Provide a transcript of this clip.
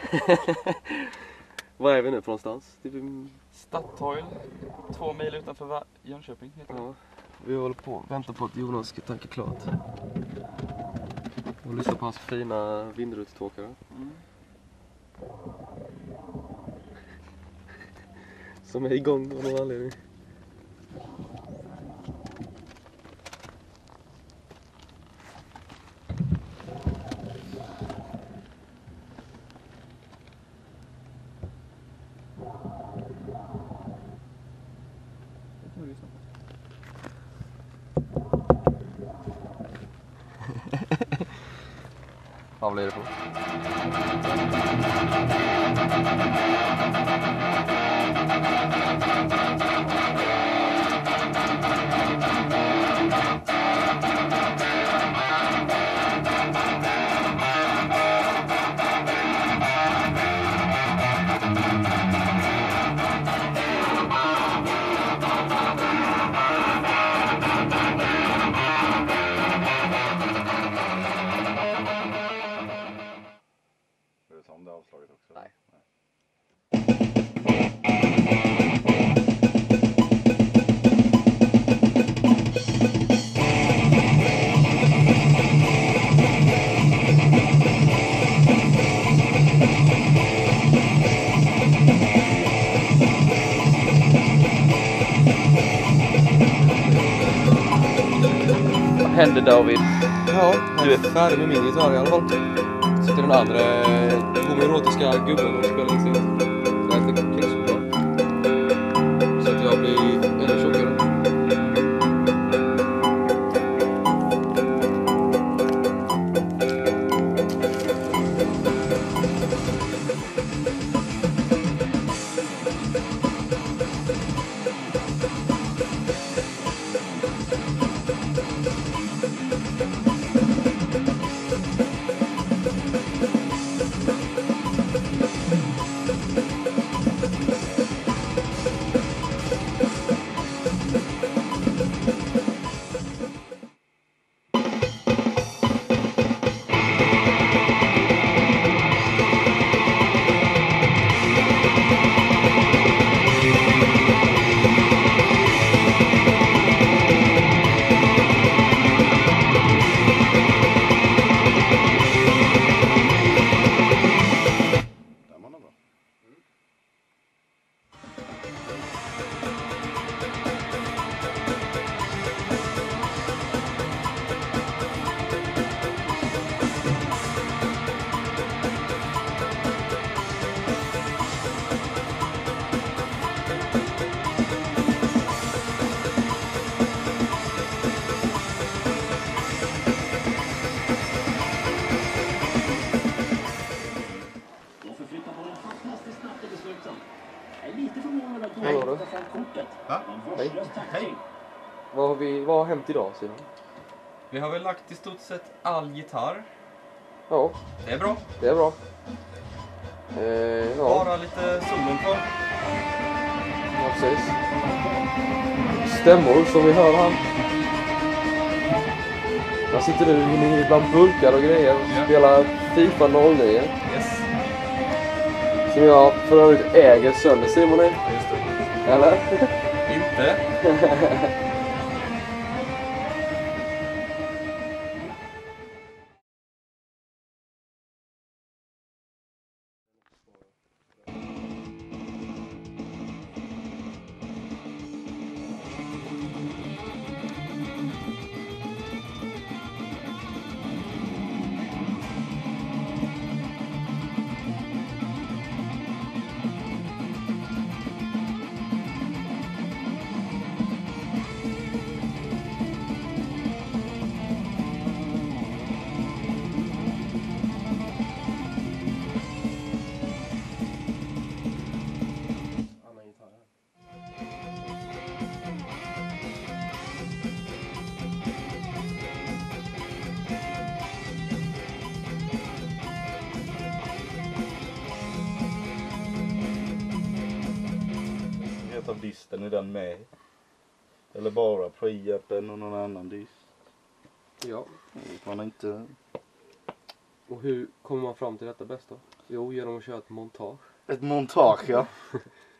Var är vi nu på någonstans? Statoil, 2 mil utanför Jönköping heter det. Ja, vi håller på och väntar på att Jonas ska tanka klart. Och lyssna på hans fina vindrutetåkare. Som är igång av någon anledning. Vad blir det på? Om det avslaget också? Nej. Vad händer, David? Ja, du är färdig med min gitarr i alla fall. Sitter den andra homoerotiska gubben och spelar in sin. Så jag äter kexchoklad. Så att jag blir ännu tjockare. Hej. Hej! Vad har hänt idag, Simon? Vi har väl lagt i stort sett all gitarr. Ja, Det är bra. det är bra. Ja, Bara lite solen kvar. ja, precis. Stämmor som vi hör här. Där sitter du inne bland burkar och grejer och spelar FIFA 09. Yes. Som jag för övrigt äger sönder, Simon. Just det. Eller? Inte. Av disten är den med? Eller bara preappen och någon annan dist? Ja. Man inte... Och hur kommer man fram till detta bäst då? Jo, genom att köra ett montage. Ett montage, ja.